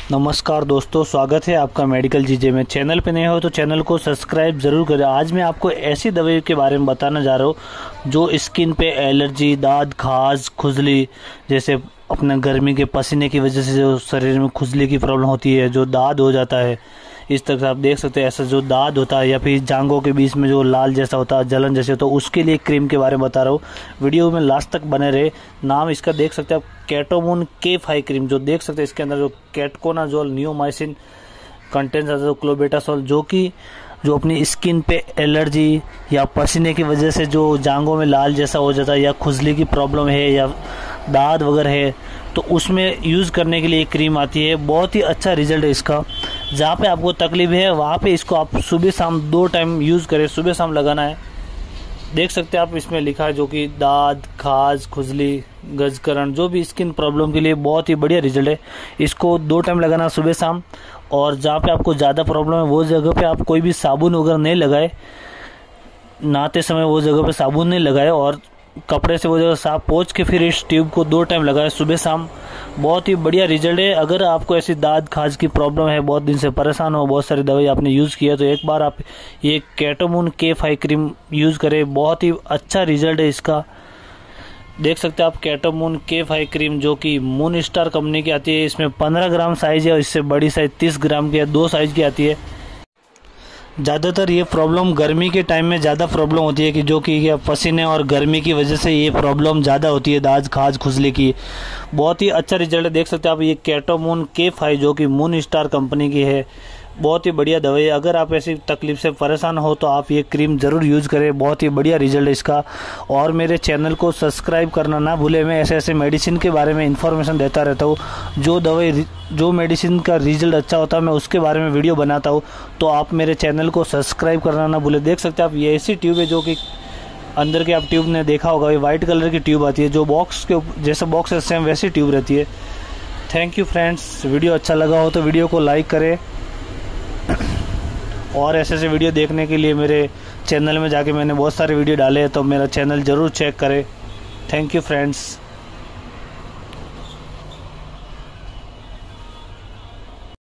नमस्कार दोस्तों, स्वागत है आपका मेडिकल जीजे में। चैनल पे नए हो तो चैनल को सब्सक्राइब ज़रूर करें। आज मैं आपको ऐसी दवाई के बारे में बताना जा रहा हूँ जो स्किन पे एलर्जी, दाद, खाज, खुजली, जैसे अपने गर्मी के पसीने की वजह से जो शरीर में खुजली की प्रॉब्लम होती है, जो दाद हो जाता है, इस तरह से आप देख सकते हैं ऐसा जो दाद होता है या फिर जांघों के बीच में जो लाल जैसा होता है, जलन जैसे होता है, उसके लिए क्रीम के बारे में बता रहा हूँ। वीडियो में लास्ट तक बने रहे। नाम इसका देख सकते हैं आप, कैटोमून K5 क्रीम। जो देख सकते हैं इसके अंदर जो कैटकोनाजोल, नियोमाइसिन कंटेंट्स, जो क्लोबेटासोल, जो अपनी स्किन पे एलर्जी या पसीने की वजह से जो जांघों में लाल जैसा हो जाता है या खुजली की प्रॉब्लम है या दाद वगैरह है, तो उसमें यूज़ करने के लिए क्रीम आती है। बहुत ही अच्छा रिजल्ट है इसका। जहाँ पे आपको तकलीफ है वहाँ पे इसको आप सुबह शाम 2 टाइम यूज़ करें, सुबह शाम लगाना है। देख सकते हैं आप, इसमें लिखा है जो कि दाद, खाज, खुजली, गजकरण, जो भी स्किन प्रॉब्लम के लिए बहुत ही बढ़िया रिजल्ट है। इसको 2 टाइम लगाना, सुबह शाम। और जहाँ पे आपको ज़्यादा प्रॉब्लम है वो जगह पे आप कोई भी साबुन वगैरह नहीं लगाए, नहाते समय वो जगह पे साबुन नहीं लगाए और कपड़े से वो जगह साफ पोंछ के फिर इस ट्यूब को 2 टाइम लगाए, सुबह शाम। बहुत ही बढ़िया रिजल्ट है। अगर आपको ऐसी दाद खाज की प्रॉब्लम है, बहुत दिन से परेशान हो, बहुत सारी दवाई आपने यूज़ किया, तो एक बार आप ये कैटोमून K5 क्रीम यूज़ करें। बहुत ही अच्छा रिजल्ट है इसका। देख सकते हैं आप, कैटोमून K5 क्रीम जो कि मून स्टार कंपनी की आती है। इसमें 15 ग्राम साइज है और इससे बड़ी साइज 30 ग्राम की है, 2 साइज की आती है। ज़्यादातर ये प्रॉब्लम गर्मी के टाइम में ज़्यादा प्रॉब्लम होती है कि जो कि पसीने और गर्मी की वजह से ये प्रॉब्लम ज़्यादा होती है, दाद, खाज, खुजली की। बहुत ही अच्छा रिजल्ट है। देख सकते हैं आप, ये कैटोमून K5 जो कि मून स्टार कंपनी की है, बहुत ही बढ़िया दवाई है। अगर आप ऐसी तकलीफ से परेशान हो तो आप ये क्रीम ज़रूर यूज़ करें। बहुत ही बढ़िया रिजल्ट है इसका। और मेरे चैनल को सब्सक्राइब करना ना भूलें। मैं ऐसे ऐसे मेडिसिन के बारे में इन्फॉर्मेशन देता रहता हूँ। जो मेडिसिन का रिजल्ट अच्छा होता है मैं उसके बारे में वीडियो बनाता हूँ, तो आप मेरे चैनल को सब्सक्राइब करना ना भूलें। देख सकते हैं आप, ये ऐसी ट्यूब है जो कि अंदर के आप ट्यूब ने देखा होगा, ये वाइट कलर की ट्यूब आती है। जो बॉक्स के जैसे बॉक्स है सेम वैसी ट्यूब रहती है। Thank you friends. वीडियो अच्छा लगा हो तो वीडियो को लाइक करें और ऐसे ऐसे वीडियो देखने के लिए मेरे चैनल में जाके मैंने बहुत सारे वीडियो डाले हैं, तो मेरा चैनल ज़रूर चेक करें। Thank you friends.